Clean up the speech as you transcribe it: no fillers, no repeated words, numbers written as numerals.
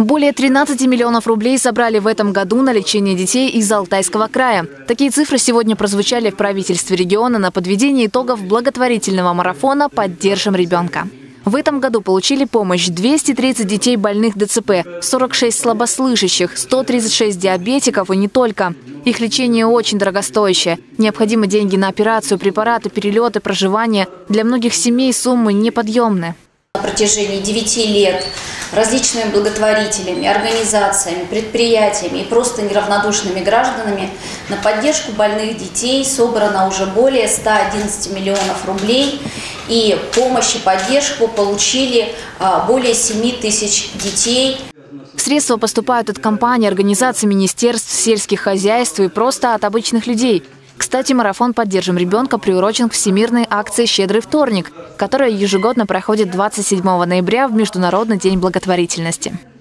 Более 13 миллионов рублей собрали в этом году на лечение детей из Алтайского края. Такие цифры сегодня прозвучали в правительстве региона на подведении итогов благотворительного марафона «Поддержим ребенка». В этом году получили помощь 230 детей больных ДЦП, 46 слабослышащих, 136 диабетиков и не только. Их лечение очень дорогостоящее. Необходимы деньги на операцию, препараты, перелеты, проживание. Для многих семей суммы неподъемны. На протяжении 9 лет различными благотворителями, организациями, предприятиями и просто неравнодушными гражданами на поддержку больных детей собрано уже более 111 миллионов рублей. И помощь и поддержку получили более 7 тысяч детей. Средства поступают от компаний, организаций, министерств, сельских хозяйств и просто от обычных людей. Кстати, марафон «Поддержим ребенка» приурочен к всемирной акции «Щедрый вторник», которая ежегодно проходит 27 ноября в Международный день благотворительности.